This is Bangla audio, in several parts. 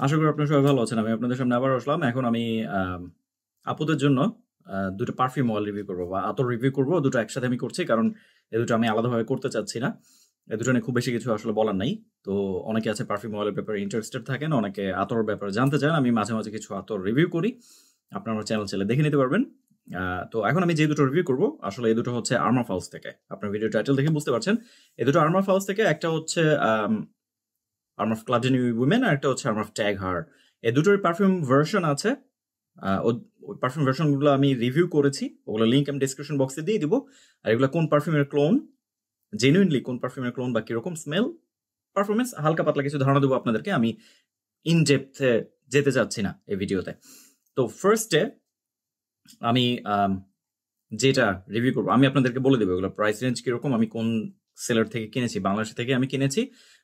আশা করি আপনারা সবাই ভালো আছেন। আমি আপনাদের সামনে আবার আসলাম। এখন আমি আপুদের জন্য দুটো পারফিউম অয়েল রিভিউ করবো বা আতর রিভিউ করবো। দুটো একসাথে আমি করছি কারণ এ দুটো আমি আলাদাভাবে করতে চাচ্ছি না। এ দুটো নিয়ে খুব বেশি কিছু আসলে বলার নাই। তো অনেকে আছে পারফিউম অয়েলের ব্যাপারে ইন্টারেস্টেড থাকেন, অনেকে আতরের ব্যাপারে জানতে চান। আমি মাঝে মাঝে কিছু আতর রিভিউ করি, আপনারা আমার চ্যানেল চাইলে দেখে নিতে পারবেন। তো এখন আমি যে দুটো রিভিউ করবো আসলে এই দুটো হচ্ছে আর্মার ফাউস থেকে। আপনার ভিডিও টাইটেল দেখে বুঝতে পারছেন এই দুটো আর্মার ফাউস থেকে। একটা হচ্ছে আর্মার ক্লাবজেনি উইমেন আর একটা হচ্ছে আর্মার ট্যাগ হার। এই দুটোর পারফিউম ভার্সন আছে। ওই পারফিউম ভার্সনগুলো আমি রিভিউ করেছি, ওগুলো লিঙ্ক আমি ডিসক্রিপশন বক্সে দিয়ে দিব। আর এগুলো কোন পারফিউমের ক্লোন, জেনুইনলি কোন পারফিউমের ক্লোন বা কিরকম স্মেল, পারফরমেন্স, হালকা পাতলা কিছু ধারণা দেবো আপনাদেরকে। আমি ইন ডেপথে যেতে চাচ্ছি না এই ভিডিওতে। তো ফার্স্টে আমি যেটা রিভিউ করবো আমি আপনাদেরকে বলে দেবো এগুলো প্রাইস রেঞ্জ কিরকম, আমি কোন সেলার থেকে কিনেছি। বাংলাদেশ থেকে আমি কিনেছি,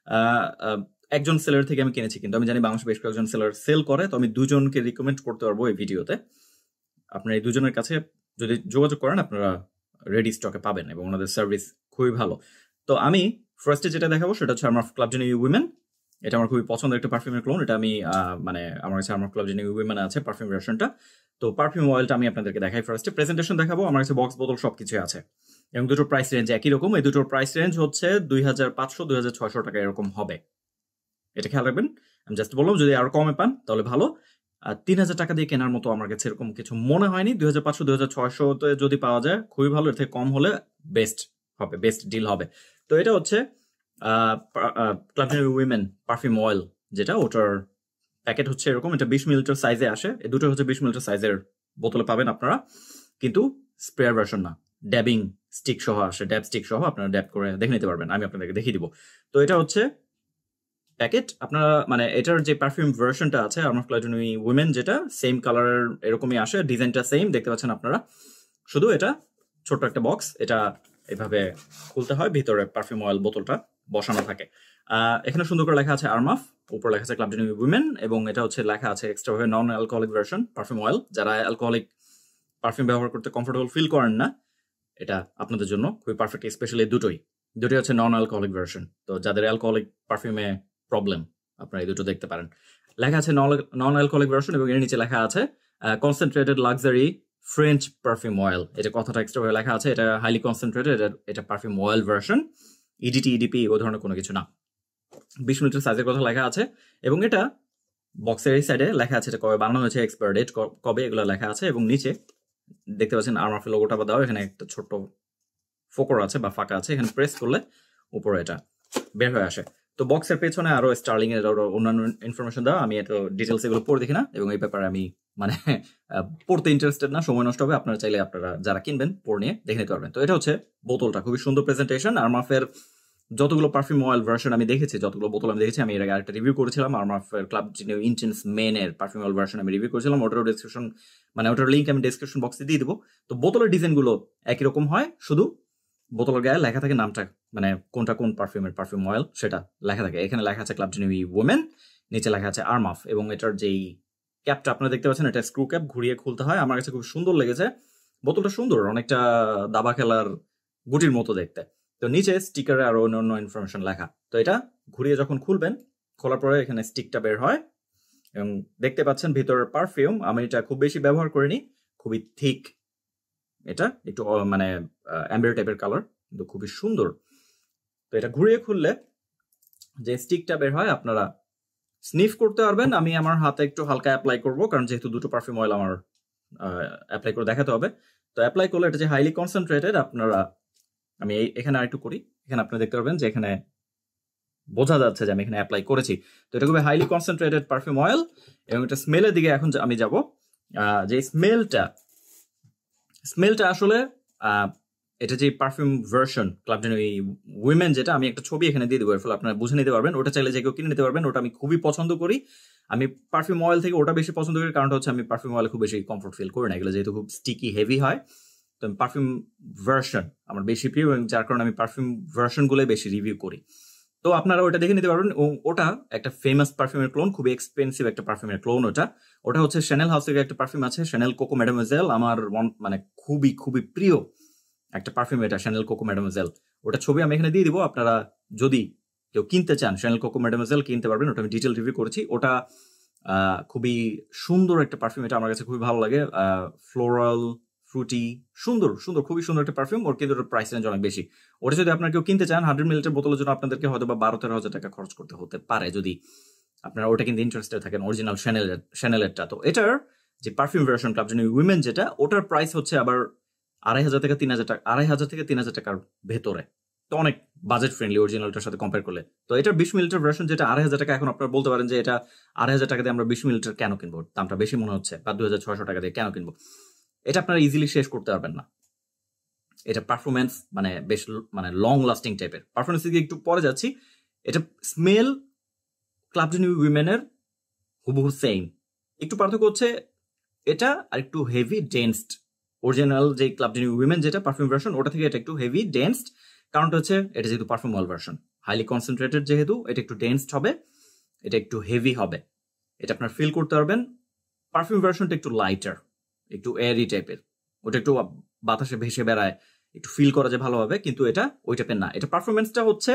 একজন সেলার থেকে আমি কিনেছি, কিন্তু আমি জানি বাংলাদেশে বেশ কয়েকজন সেলার সেল করে। তো আমি দুজনকে রিকমেন্ড করতে পারবো এই ভিডিওতে। আপনারা এই দুজনের কাছে যদি যোগাযোগ করেন আপনারা রেডি স্টকে পাবেন এবং ওনাদের সার্ভিস খুবই ভালো। তো আমি ফার্স্টে যেটা দেখাবো সেটা হচ্ছে আমার ক্লাবজেনি উইমেন। এটা আমার খুবই পছন্দের একটা পারফিউমের ক্লোন। এটা আমি মানে আমার কাছে আমার ক্লাবজেনি উইমেন আছে পারফিউম ভার্সনটা। তো পারফিউম অয়েলটা আমি আপনাদেরকে দেখাই। ফার্স্টে প্রেজেন্টেশন দেখাবো। আমার কাছে বক্স বোতল সবকিছু আছে এবং দুটোর প্রাইস রেঞ্জ একই রকম। এই দুটোর প্রাইস রেঞ্জ হচ্ছে 2500-2600 টাকা এরকম হবে। এটা খেয়াল রাখবেন। আমি জাস্ট বললাম যদি আরো কমে পান তাহলে ভালো। 3000 টাকা দিয়ে কেনার মতো আমার কাছে এরকম কিছু মনে হয়নি। 2500-2600 যদি পাওয়া যায় খুবই ভালো। এর থেকে কম হলে বেস্ট হবে, বেস্ট ডিল হবে। তো এটা হচ্ছে ক্লাবজেনি উইমেন পারফিউম অয়েল, যেটা ওটার প্যাকেট হচ্ছে এরকম। এটা 20 মিলিলিটার সাইজে আসে। এই দুটো হচ্ছে 20 মিলিলিটার সাইজের বোতলে পাবেন আপনারা, কিন্তু স্প্রেয়ার ভার্সন না, ড্যাবিং স্টিক সহ আসে। ড্যাব স্টিক সহ আপনারা ড্যাব করে দেখে নিতে পারবেন, আমি আপনাদেরকে দেখিয়ে দিব। তো এটা হচ্ছে প্যাকেট। আপনারা মানে এটার যে পারফিউম ভার্সনটা আছে আমার ক্লাবজেনি উইমেন, যেটা সেম কালারের এরকমই আসে, ডিজাইনটা সেম দেখতে পাচ্ছেন আপনারা। শুধু এটা ছোট্ট একটা বক্স, এটা এভাবে খুলতে হয়, ভিতরে পারফিউম অয়েল বোতলটা বসানো থাকে। এখানে সুন্দর করে লেখা আছে আর্মাফ, উপর লেখা আছে ক্লাবজেনি উইমেন, এবং এটা হচ্ছে লেখা আছে এক্সট্রা ভাবে non alcoholic version perfume oil. যারা অ্যালকোহলিক পারফিউম ব্যবহার করতে কমফোর্টেবল ফিল করেন না, এটা আপনাদের জন্য খুবই পারফেক্ট। স্পেশালি দুটোই হচ্ছে নন অ্যালকোহলিক ভার্সন। তো যাদের অ্যালকোহলিক পারফিউমে প্রবলেম আপনারা এই দুটো দেখতে পারেন। লেখা আছে নন অ্যালকোহলিক ভার্সন এবং এর নিচে লেখা আছে concentrated luxury French perfume oil. এটা কথাটা এক্সট্রা ভাবে লেখা আছে। এটা হাইলি কনসেন্ট্রেটেড, এটা পারফিউম অয়েল ভার্সন। ইডিপি ও ধরনের কোনো কিছু না। 20 মিলিলিটার সাইজের কথা লেখা আছে এবং এটা বক্সের এই সাইডে লেখা আছে এটা কবে বানানো হয়েছে, এক্সপায়ার ডেট কবে, এগুলো লেখা আছে। এবং নিচে দেখতে পাচ্ছেন আর্মাফের লোগোটা বা দাও, এখানে একটা ছোট্ট ফোকর আছে বা ফাঁকা আছে, এখানে প্রেস করলে উপরে এটা বের হয়ে আসে। তো বক্সের পেছনে আরো স্টার্লিং এর আরো অন্যান্য ইনফরমেশন দেওয়া, আমি এত ডিটেলস এগুলো পড়ে দেখি না এবং এই ব্যাপারে আমি মানে পড়তে ইন্টারেস্টেড না, সময় নষ্ট হবে। আপনারা চাইলে আপনারা যারা কিনবেন পড়ে নিয়ে দেখে নিতে পারবেন। তো এটা হচ্ছে বোতলটা, খুবই সুন্দর প্রেজেন্টেশন। আর্মাফের যতগুলো পারফিউম অয়েল ভার্সন আমি দেখেছি, যতগুলো বোতল আমি দেখেছি, আমি এর আগে আরেকটা রিভিউ করেছিলাম আর্মাফের ক্লাবজেনি ইন্টেন্স মেনের পারফিউম অয়েল ভার্সন আমি রিভিউ করেছিলাম। ওটার ডিসক্রিপশন মানে ওটার লিঙ্ক আমি ডিসক্রিপশন বক্সে দিয়ে দেবো। তো বোতলের ডিজাইনগুলো একই রকম হয়, শুধু বোতলের গায়ে লেখা থাকে নামটা, মানে কোনটা কোন পারফিউমের পারফিউম অয়েল সেটা লেখা থাকে। এখানে লেখা আছে ক্লাবজেনি উইমেন, নিচে লেখা আছে আর্মাফ। এবং এটার যেই ক্যাপটা আপনারা দেখতে পাচ্ছেন, এটা স্ক্রু ক্যাপ, ঘুরিয়ে খুলতে হয়। আমার কাছে খুব সুন্দর লেগেছে। বোতলটা সুন্দর, অনেকটা দাবা খেলার গুটির মতো দেখতে। তো নিচে স্টিকারে আরো অন্য ইনফরমেশন লেখা। তো এটা ঘুরিয়ে যখন খুলবেন, খোলার পরে এখানে স্টিকটা বের হয় এবং দেখতে পাচ্ছেন ভিতরের পারফিউম। আমি এটা খুব বেশি ব্যবহার করিনি, খুবই থিক, এটা একটু মানে অ্যাম্বার টাইপের কালার, কিন্তু খুবই সুন্দর। তো এটা ঘুরিয়ে খুললে যে স্টিকটা বের হয় আপনারা স্নিফ করতে পারবেন। আমি আমার হাতে একটু হালকা অ্যাপ্লাই করব, কারণ যেহেতু দুটো পারফিউম অয়েল আমার অ্যাপ্লাই করে দেখাতে হবে। তো অ্যাপ্লাই করলে এটা যে হাইলি কনসেন্ট্রেটেড, আপনারা আমি এখানে আরেকটু করি, এখানে আপনারা দেখতে পারবেন যে এখানে বোঝা যাচ্ছে যে আমি এখানে অ্যাপ্লাই করেছি। তো এটা খুবই হাইলি কনসেন্ট্রেটেড পারফিউম অয়েল। এবং এটা স্মেলের দিকে এখন আমি যাব। যে স্মেলটা আসলে এটা যে পারফিউম ভার্সন ক্লাবজেনি উইমেন, যেটা আমি একটা ছবি এখানে দিয়ে দেবো, এর ফলে আপনারা বুঝে নিতে পারবেন। ওটা চাইলে যে কেউ কিনে নিতে পারবেন। ওটা আমি খুবই পছন্দ করি। আমি পারফিউম অয়েল থেকে ওটা বেশি পছন্দ করি, কারণটা হচ্ছে আমি পারফিউম অয়েল খুব বেশি কমফোর্ট ফিল করি না, এগুলো যেহেতু খুব স্টিকি হেভি হয়। তো আমি পারফিউম ভার্সন আমার বেশি প্রিয় এবং যার কারণে আমি পারফিউম ভার্সনগুলোই বেশি রিভিউ করি। তো আপনারা ওটা দেখে নিতে পারবেন। ওটা একটা ফেমাস পারফিউমের ক্লোন, খুবই এক্সপেন্সিভ একটা পারফিউমের ক্লোন। ওটা হচ্ছে শ্যানেল হাউস থেকে একটা পারফিউম আছে, শ্যানেল কোকো ম্যাডামোজেল। আমার মানে খুবই খুবই প্রিয় একটা পারফিউম এটা, শ্যানেল কোকো ম্যাডামোজেল। ওটা ছবি আমি এখানে দিয়ে দিব। আপনারা যদি কেউ কিনতে চান শ্যানেল কোকো ম্যাডামোজেল কিনতে পারবেন, ওটা আমি ডিটেল রিভিউ করেছি। ওটা খুবই সুন্দর একটা পারফিউম, এটা আমার কাছে খুবই ভালো লাগে। ফ্লোরাল, ফ্রুটি, সুন্দর সুন্দর, খুবই সুন্দর একটা পারফিউম। ওর কিন্তু প্রাইস রেঞ্জ অনেক বেশি। ওটা যদি আপনার কেউ কিনতে চান 100 মিলিলিটার বোতলের জন্য আপনাদেরকে হয়তো বা 12-13 হাজার টাকা খরচ করতে হতে পারে, যদি আপনারা ওটা কিন্তু ইন্টারেস্টেড থাকেন, অরিজিনাল শ্যানেলেরটা। তো এটার যে পারফিউম ভার্সন ক্লাব জেনুইন উইমেন যেটা, ওটার প্রাইস হচ্ছে আবার 2,500 থেকে 3,000 টাকা, 2,500 থেকে 3,000 টাকার ভেতরে। তো অনেক বাজেট ফ্রেন্ডলি অরিজিনালটার সাথে কম্পেয়ার করলে। তো এটার 20 মিলিলিটার ভার্সন যেটা 2,500 টাকা, এখন আপনারা বলতে পারেন যে এটা 2,500 টাকা দিয়ে আমরা 20 মিলিলিটার কেন কিনবো, দামটা বেশি মনে হচ্ছে, বা 2,600 টাকা দিয়ে কেন কিনবো। এটা আপনারা ইজিলি শেষ করতে পারবেন না। এটা পারফরমেন্স মানে বেশ মানে লং লাস্টিং টাইপের পারফরমেন্স দিকে একটু পরে যাচ্ছি। এটা স্মেল ক্লাব জেনুইন উইমেনের হুবহু সেম, একটু পার্থক্য হচ্ছে এটা আর একটু হেভি ডেন্সড। অরিজিনাল যে ক্লাব জেনুইন উইমেন যেটা পারফিউম ভার্সন, ওটা থেকে এটা একটু হেভি ডেন্সড। কারণটা হচ্ছে এটা যেহেতু perfume oil version, highly concentrated, যেহেতু এটা একটু ডেন্সড হবে, এটা একটু হেভি হবে। এটা আপনার ফিল করতে পারবেন। পারফিউম ভার্সনটা একটু লাইটার, একটু এয়ারি টাইপের, ওটা একটু বাতাসে ভেসে বেড়ায়, একটু ফিল করা যায় ভালোভাবে, কিন্তু এটা ওই টাইপের না। এটা পারফরমেন্সটা হচ্ছে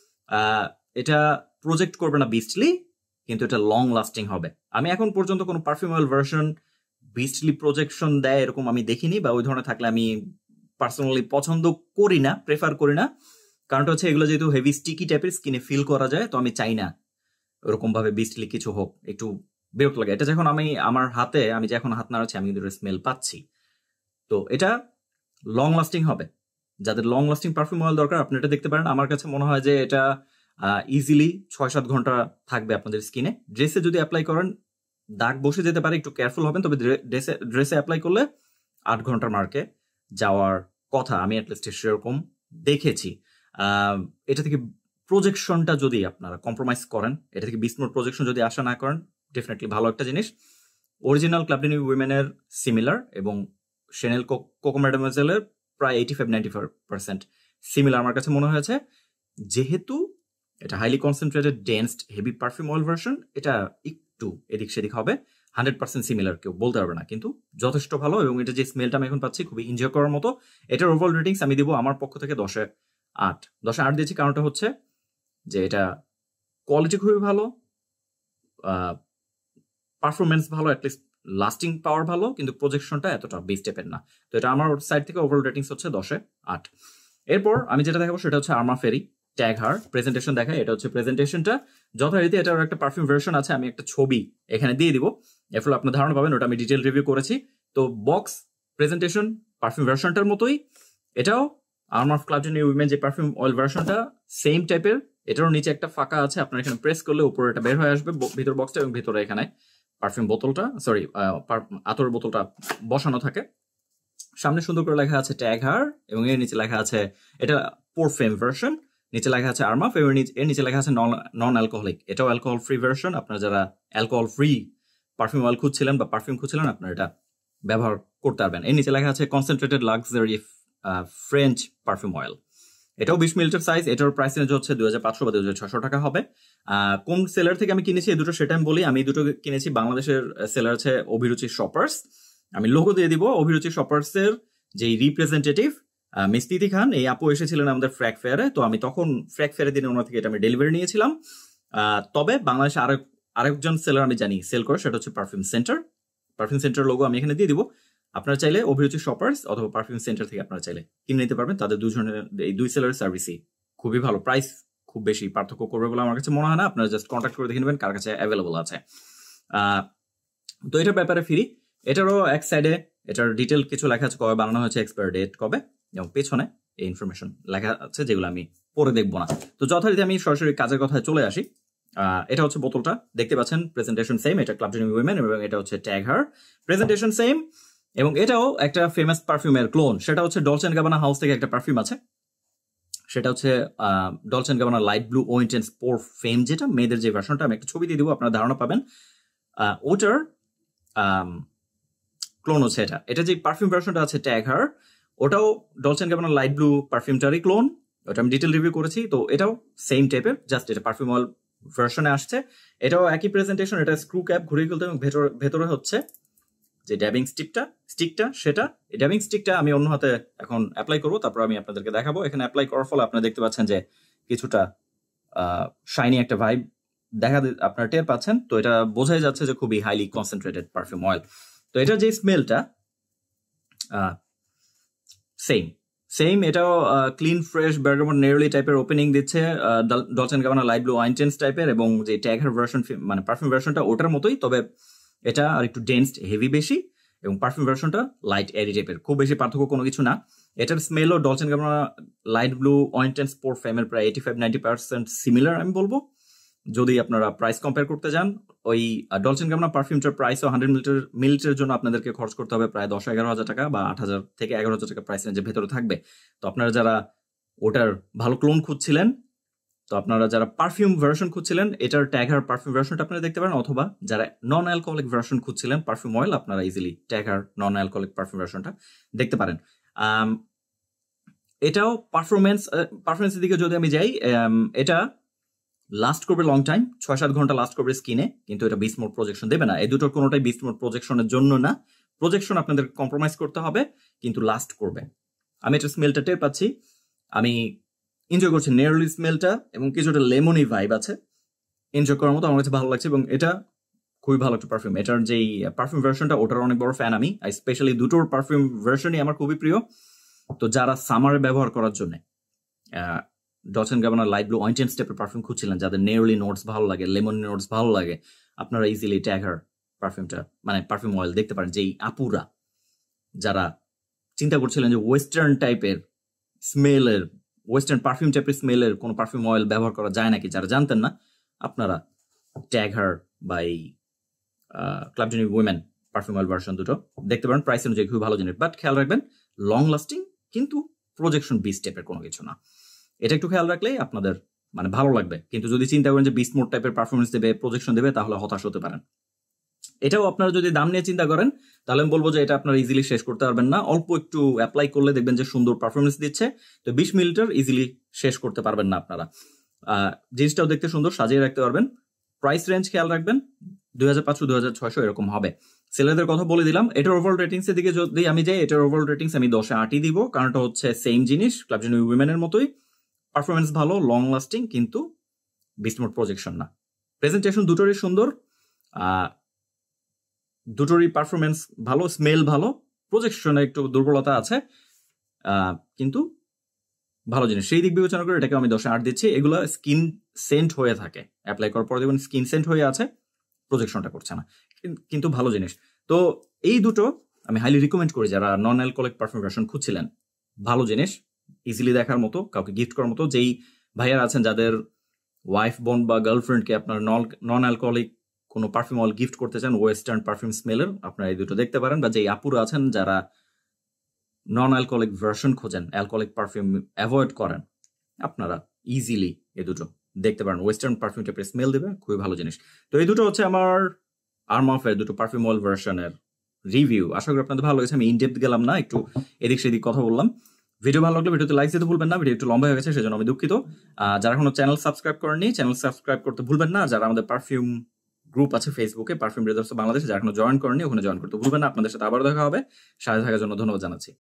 এটা প্রজেক্ট করবে না বিস্টলি, কিন্তু এটা লং লাস্টিং হবে। আমি এখন পর্যন্ত কোনো perfume oil version beastly projection দেয় এরকম আমি দেখিনি, বা ওই ধরনের থাকলে আমি পার্সোনালি পছন্দ করি না, প্রেফার করি না। কারণটা হচ্ছে এগুলো যেহেতু হেভি স্টিকি টাইপের, স্কিনে ফিল করা যায়, তো আমি চাই না ওরকম ভাবে বিস্টলি কিছু হোক, একটু বিরক্ত লাগে। এটা যখন আমি আমার হাতে, আমি যে এখন হাত নাড়াচ্ছি, আমি কিন্তু স্মেল পাচ্ছি। তো এটা লং লাস্টিং হবে। যাদের লং লাস্টিং পারফিউম অয়েল দরকার আপনি এটা দেখতে পারেন। আমার কাছে মনে হয় যে এটা ইজিলি 6-7 ঘন্টা থাকবে আপনাদের স্কিনে। ড্রেসে যদি অ্যাপ্লাই করেন দাগ বসে যেতে পারে, একটু কেয়ারফুল হবেন। তবে ড্রেসে অ্যাপ্লাই করলে 8 ঘন্টার মার্কে যাওয়ার কথা, আমি অ্যাটলিস্ট সেরকম দেখেছি। এটা থেকে প্রজেকশনটা যদি আপনারা কম্প্রোমাইজ করেন, এটা থেকে বিস্মোর প্রজেকশন যদি আশা না করেন, ডেফিনেটলি ভালো একটা জিনিস। অরিজিনাল ক্লাব জেনুইন উইমেনের সিমিলার, এবং শেনেল কোকো ম্যাডেমোয়াজেলের প্রায় 85-95% সিমিলার আমার কাছে মনে হয়েছে। যেহেতু এটা highly concentrated densed heavy perfume oil version, এটা একটু এদিক সেদিক হবে, 100% সিমিলার কেউ বলতে পারবে না, কিন্তু যথেষ্ট ভালো। এবং এটা যে স্মেলটা আমি এখন পাচ্ছি খুবই এনজয় করার মতো। এটার ওভারঅল রেটিংস আমি দিব আমার পক্ষ থেকে 10-এ 8 দিয়েছি। কারণটা হচ্ছে যে এটা কোয়ালিটি খুবই ভালো, পারফরমেন্স ভালো, অ্যাটলিস্ট লাস্টিং পাওয়ার ভালো, কিন্তু প্রজেকশনটা এতটা বেস্ট টাইপের না। তো এটা আমার সাইড থেকে ওভারঅল রেটিংস হচ্ছে 10-এ 8। এরপর আমি যেটা দেখাবো সেটা হচ্ছে আর্মা ফেরি ট্যাগ হার প্রেজেন্টেশন দেখায়। এটা হচ্ছে প্রেজেন্টেশনটা যথারীতি, এটার একটা পারফিউম ভার্সন আছে, আমি একটা ছবি এখানে দিয়ে দিব, এর ফলে আপনার ধারণা পাবেন। ওটা আমি ডিটেল রিভিউ করেছি। তো বক্স প্রেজেন্টেশন পারফিউম ভার্সনটার মতোই, এটাও আর্মা ক্লাব জেনুইন উইমেন যে পারফিউম অয়েল ভার্সনটা সেম টাইপের। এটারও নিচে একটা ফাঁকা আছে, আপনার এখানে প্রেস করলে উপরে এটা বের হয়ে আসবে ভিতর বক্সটা, এবং ভিতরে এখানে পারফিউম বোতলটা, সরি আতর বোতলটা বসানো থাকে। সামনে সুন্দর করে লেখা আছে ট্যাগ হার, এবং এর নিচে লেখা আছে এটা পারফিউম ভার্সন, নিচে লেখা আছে আর্মা, এর নিচে লেখা আছে নন অ্যালকোহলিক। এটাও অ্যালকোহল ফ্রি ভার্সন। আপনারা যারা অ্যালকোহল ফ্রি পারফিউম অয়েল খুঁজছিলেন বা পারফিউম খুঁজছিলেন, আপনারা এটা ব্যবহার করতে পারবেন। এর নিচে লেখা আছে concentrated luxury French perfume oil. এটাও 20 মিলিলিটার সাইজ। এটার প্রাইস রেঞ্জ হচ্ছে 2,500 বা 2,600 টাকা হবে। কোন সেলার থেকে আমি কিনেছি এই দুটো সেটা আমি বলি। আমি দুটো কিনেছি বাংলাদেশের সেলার আছে অভিরুচি শপার্স। আমি লোগো দিয়ে দিব। অভিরুচি শপার্স এর যে রিপ্রেজেন্টেটিভ মিস তিথি খান, এই আপু এসেছিলেন আমাদের ফ্র্যাক ফেয়ারে। তো আমি তখন ফ্র্যাক ফেয়ারের দিনে ওনার থেকে এটা আমি ডেলিভারি নিয়েছিলাম। তবে বাংলাদেশে আরেকজন সেলার আমি জানি সেল করে, সেটা হচ্ছে perfume centre. Perfume centre logo আমি এখানে দিয়ে দিব। আপনারা চাইলে অভিরুচি শপার্স অথবা পারফিউম সেন্টার থেকে আপনারা চাইলে কিনে নিতে পারবেন। তাদের এই দুই সেলারের সার্ভিসই খুবই ভালো। প্রাইস খুব বেশি পার্থক্য করবে বলে আমার কাছে মনে হয় না। আপনারা জাস্ট কন্ট্যাক্ট করে দেখে নেবেন কার কাছে অ্যাভেলেবল আছে। তো এটার ব্যাপারে ফিরি। এটারও এক সাইডে এটার ডিটেল কিছু লেখা আছে, কবে বানানো হয়েছে, এক্সপায়ার ডেট কবে, এবং পেছনে এই ইনফরমেশন লেখা আছে যেগুলো আমি পরে দেখবো না। তো যথারীতি আমি সরাসরি কাজের কথায় চলে আসি। এটা হচ্ছে বোতলটা দেখতে পাচ্ছেন, প্রেজেন্টেশন সেম। এটা ক্লাব জেনুইন উইমেন, এবং এটা হচ্ছে ট্যাগ হার, প্রেজেন্টেশন সেম। এবং এটাও একটা ফেমাস পারফিউমের ক্লোন। সেটা হচ্ছে ডলচে এন্ড গাবানা হাউস থেকে একটা পারফিউম আছে, সেটা হচ্ছে Dolce and Gabbana light Blue ও ইন্টেন্স পোর ফেম, যেটা মেয়েদের যে ভার্সনটা। আমি একটা ছবি দিয়ে দিব, আপনারা ধারণা পাবেন। ওটার ক্লোন হচ্ছে এটা। এটা যে পারফিউম ভার্সনটা আছে ট্যাগ হার, ওটাও Dolce and Gabbana light Blue পারফিউমটারই ক্লোন। ওটা আমি ডিটেল রিভিউ করেছি। তো এটাও সেম টাইপের, জাস্ট এটা পারফিউম অয়েল ভার্সনে আসছে। এটাও একই প্রেজেন্টেশন। এটা স্ক্রু ক্যাপ ঘুরিয়ে খুলতে, এবং ভেতরে হচ্ছে যে ড্যাবিং স্টিকটা সেটা। এই ড্যাবিং স্টিকটা আমি অন্য হাতে এখন অ্যাপ্লাই করবো, তারপর আমি আপনাদেরকে দেখাবো। এখানে অ্যাপ্লাই করার ফলে আপনারা দেখতে পাচ্ছেন যে কিছুটা শাইনি একটা ভাইব আপনারা টের পাচ্ছেন, তো এটা বোঝাই যাচ্ছে যে খুবই হাইলি কনসেন্ট্রেটেড পারফিউম অয়েল। তো এটার যে স্মেলটা সেম এটাও ক্লিন ফ্রেশ বার্গামন নেরলি টাইপের ওপেনিং দিচ্ছে, Dolce and Gabbana light blue intense টাইপের, এবং যে ট্যাগার ভার্সন মানে পারফিউম ভার্সনটা ওটার মতোই, তবে এটা আর একটু ডেন্সড হেভি বেশি, এবং পারফিউম ভার্সনটা লাইট এরি টাইপের। খুব বেশি পার্থক্য কোনো কিছু না। এটার স্মেলও Dolce and Gabbana light blue intense পারফিউমের প্রায় 85-90% সিমিলার আমি বলবো। যদি আপনারা প্রাইস কম্পেয়ার করতে যান, ওই ডলচে এন্ড গাবানা পারফিউমটার প্রাইসও 100 মিলিলিটারের জন্য আপনাদেরকে খরচ করতে হবে প্রায় 10-11 হাজার টাকা, বা 8,000 থেকে 11,000 টাকা প্রাইস রেঞ্জের ভেতরে থাকবে। তো আপনারা যারা ওটার ভালো ক্লোন খুঁজছিলেন, তো আপনারা যারা পারফিউম ভার্সন খুঁজছিলেন, এটার ট্যাগার পারফিউম ভার্সনটা আপনারা দেখতে পারেন, অথবা যারা নন অ্যালকোহলিক ভার্সন খুঁজছিলেন পারফিউম অয়েল, আপনারা easily tag her non alcoholic perfume ভার্সনটা দেখতে পারেন। এটাও পারফরমেন্সের দিকে যদি আমি যাই, এটা লাস্ট করবে লং টাইম, 6-7 ঘন্টা লাস্ট করবে স্কিনে, কিন্তু এটা বিস্ট মোড প্রজেকশন দেবে না। এই দুটোর কোনোটাই বিস্ট মোড প্রজেকশনের জন্য না। প্রজেকশন আপনাদের কম্প্রোমাইজ করতে হবে, কিন্তু লাস্ট করবে। আমি এটা স্মেলটা টের পাচ্ছি, আমি এনজয় করছি নেয়ারলি স্মেলটা, এবং কিছুটা লেমনি ভাইব আছে, এনজয় করার মতো আমার কাছে ভালো লাগছে। এবং এটা খুবই ভালো একটা পারফিউম। এটার যেই পারফিউম ভার্সনটা, ওটার অনেক বড় ফ্যান আমি, স্পেশালি দুটোর পারফিউম ভার্সনই আমার খুবই প্রিয়। তো যারা সামারে ব্যবহার করার জন্য Dolce and Gabbana light blue intense টাইপের পারফিউম খুঁজছিলেন, যাদের নেয়ারলি নোটস ভালো লাগে, লেমন নোটস ভালো লাগে, আপনারা ইজিলি ট্যাগার পারফিউমটা মানে পারফিউম অয়েল দেখতে পারেন। যেই আপুরা যারা চিন্তা করছিলেন যে ওয়েস্টার্ন টাইপের স্মেলের, ওয়েস্টার্ন পারফিউম টাইপের স্মেলের কোনো পারফিউম অয়েল ব্যবহার করা যায় নাকি, যারা জানতেন না, আপনারা ট্যাগার বা এই ক্লাব জেনি উইমেন পারফিউম অয়েল ভার্সন দুটো দেখতে পারেন। প্রাইস অনুযায়ী খুবই ভালো জিনিস, বাট খেয়াল রাখবেন লং লাস্টিং, কিন্তু প্রজেকশন বিস্ট টাইপের কোনো কিছু না। এটা একটু খেয়াল রাখলেই আপনাদের মানে ভালো লাগবে। কিন্তু যদি চিন্তা করেন যে বিস্ট মোড টাইপের পারফরমেন্স দেবে, প্রজেকশন দেবে, তাহলে হতাশ হতে পারেন। এটাও আপনারা যদি দাম নিয়ে চিন্তা করেন, তাহলে আমি বলবো যে এটা আপনারা ইজিলি শেষ করতে পারবেন না। অল্প একটু অ্যাপ্লাই করলে দেখবেন যে সুন্দর পারফরমেন্স দিচ্ছে, তো 20 মিলিলিটার ইজিলি শেষ করতে পারবেন না আপনারা। জিনিসটাও দেখতে সুন্দর, সাজিয়ে রাখতে পারবেন। প্রাইস রেঞ্জ খেয়াল রাখবেন 2,500-2,600 এরকম হবে। সেলারদের কথা বলে দিলাম। এটার ওভারঅল রেটিংস এর দিকে যদি আমি যাই, এটার ওভারঅল রেটিংস আমি 10-এ 8ই দিব, কারণটা হচ্ছে সেম জিনিস, ক্লাব জেনি উইমেনের মতোই পারফরমেন্স ভালো, লং লাস্টিং, কিন্তু বিস্ট মোড প্রজেকশন না। প্রেজেন্টেশন দুটোরই সুন্দর, দুটোরই পারফরমেন্স ভালো, স্মেল ভালো, প্রজেকশনে একটু দুর্বলতা আছে, কিন্তু ভালো জিনিস। সেই দিক বিবেচনা করে এটাকে আমি 10-এ 8 দিচ্ছি। এগুলো স্কিন সেন্ট হয়ে থাকে, অ্যাপ্লাই করার পর দেখবেন স্কিন সেন্ট হয়ে আছে, প্রজেকশনটা করছে না, কিন্তু ভালো জিনিস। তো এই দুটো আমি হাইলি রিকমেন্ড করি যারা নন অ্যালকোহলিক পারফিউম ভার্সন খুঁজছিলেন। ভালো জিনিস, ইজিলি দেখার মতো, কাউকে গিফট করার মতো। যেই ভাইয়ার আছেন যাদের ওয়াইফ, বোন বা গার্লফ্রেন্ডকে আপনার নন অ্যালকোহলিক কোনো পারফিউম অয়েল গিফট করতে চান ওয়েস্টার্ন পারফিউম স্মেলের, আপনারা এই দুটো দেখতে পারেন। বা যেই আপুরা আছেন যারা নন অ্যালকোহলিক ভার্সন খোঁজেন, অ্যালকোহলিক পারফিউম অ্যাভয়েড করেন, আপনারা ইজিলি এই দুটো দেখতে পারেন। ওয়েস্টার্ন পারফিউম টাইপের স্মেল দেবে, খুবই ভালো জিনিস। তো এই দুটো হচ্ছে আমার আর্মাফের দুটো পারফিউম অয়েল ভার্সনের রিভিউ। আশা করি আপনাদের ভালো লেগেছে। আমি ইনডেপথ গেলাম না, একটু এদিক সেদিক কথা বললাম। ভিডিও ভালো লাগলে ভিডিওতে লাইক দিতে ভুলবেন না। ভিডিও একটু লম্বা হয়ে গেছে, সেজন্য আমি দুঃখিত। যারা এখনো চ্যানেল সাবস্ক্রাইব করেননি, চ্যানেল সাবস্ক্রাইব করতে ভুলবেন না। যারা আমাদের পারফিউম গ্রুপ আছে ফেসবুকে, পারফিউম ব্রাদার্স বাংলাদেশে, যারা এখনো জয়েন করেননি, ওখানে জয়েন করতে ভুলবেন না। আপনাদের সাথে আবার দেখা হবে। সাথে থাকার জন্য ধন্যবাদ জানাচ্ছি।